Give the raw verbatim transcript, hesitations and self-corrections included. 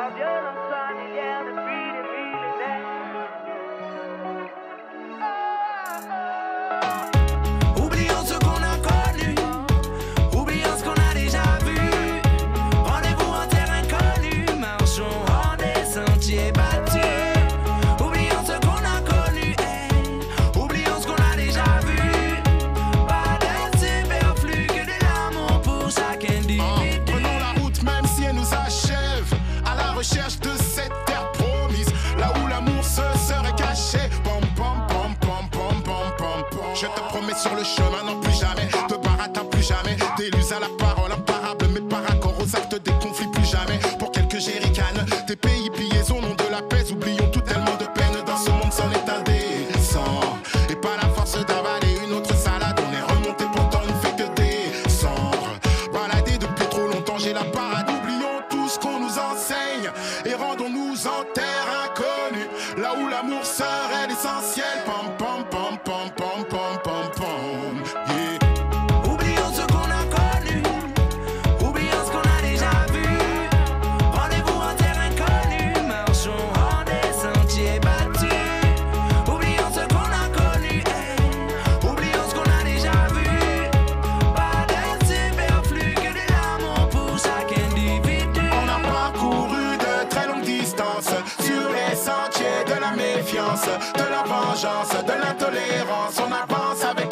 la violence familière depuis des millénaires. Oublions ce qu'on a connu, oublions ce qu'on a déjà vu. Rendez-vous en terre inconnue, marchons hors des sentiers battus. Oublions ce qu'on a connu, hey. Oublions ce qu'on a déjà vu. Pas de superflu que de l'amour pour chaque individu. Ah, prenons la route même si elle nous achève, à la recherche de cette terre promise, là où l'amour se serait caché. Pom pom pom pom pom pom pom pom. Je te promets sur le chemin, non plus jamais de baratin, plus jamais d'élus à la parole imparable, mais par accord aux actes des conflits, plus jamais pour quelques jerrycans. Des pays pillés au nom de la paix, oublions tout tellement de peine dans ce monde sans est indécent. Et pas la force d'avaler une autre salade, on est remonté pourtant on ne fait que descendre. Baladé depuis trop longtemps, j'ai la parade. Oublions tout ce qu'on nous enseigne et rendons-nous en terre inconnue, là où l'amour serait l'essentiel. Pom pom pom pom pom pom pom pom. Yeah. Oublions ce qu'on a connu, oublions ce qu'on a déjà vu. Rendez-vous en terre inconnue, marchons hors des sentiers battus. Oublions ce qu'on a connu, hey. Oublions ce qu'on a déjà vu. Pas de superflu que de l'amour pour chaque individu. On a parcouru de très longues distances sur les sentiers de la méfiance, de la vengeance, de l'intolérance. On avance avec